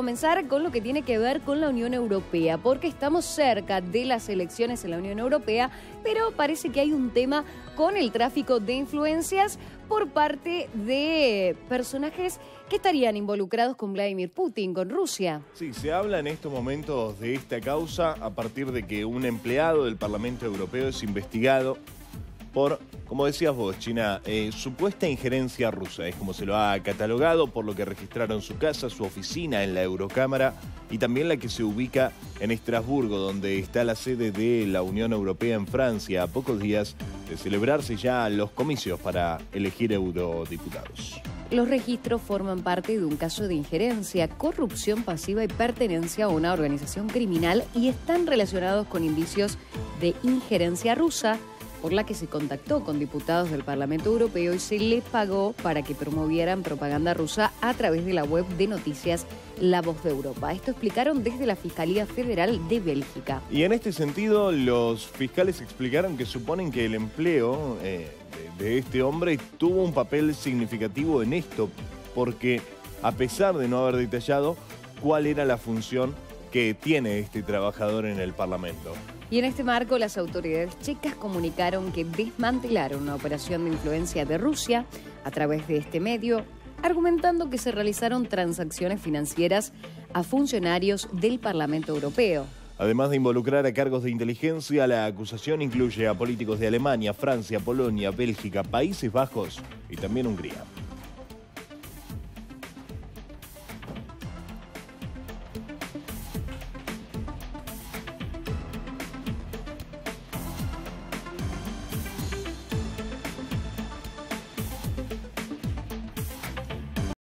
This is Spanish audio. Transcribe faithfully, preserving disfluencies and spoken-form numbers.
comenzar con lo que tiene que ver con la Unión Europea, porque estamos cerca de las elecciones en la Unión Europea, pero parece que hay un tema con el tráfico de influencias por parte de personajes que estarían involucrados con Vladimir Putin, con Rusia. Sí, se habla en estos momentos de esta causa a partir de que un empleado del Parlamento Europeo es investigado por, como decías vos, China, eh, supuesta injerencia rusa, es como se lo ha catalogado, por lo que registraron su casa, su oficina en la Eurocámara y también la que se ubica en Estrasburgo, donde está la sede de la Unión Europea en Francia, a pocos días de celebrarse ya los comicios para elegir eurodiputados. Los registros forman parte de un caso de injerencia, corrupción pasiva y pertenencia a una organización criminal y están relacionados con indicios de injerencia rusa, por la que se contactó con diputados del Parlamento Europeo y se les pagó para que promovieran propaganda rusa a través de la web de noticias La Voz de Europa. Esto explicaron desde la Fiscalía Federal de Bélgica. Y en este sentido, los fiscales explicaron que suponen que el empleo eh, de, de este hombre tuvo un papel significativo en esto, porque a pesar de no haber detallado cuál era la función que tiene este trabajador en el Parlamento. Y en este marco, las autoridades checas comunicaron que desmantelaron una operación de influencia de Rusia a través de este medio, argumentando que se realizaron transacciones financieras a funcionarios del Parlamento Europeo. Además de involucrar a cargos de inteligencia, la acusación incluye a políticos de Alemania, Francia, Polonia, Bélgica, Países Bajos y también Hungría.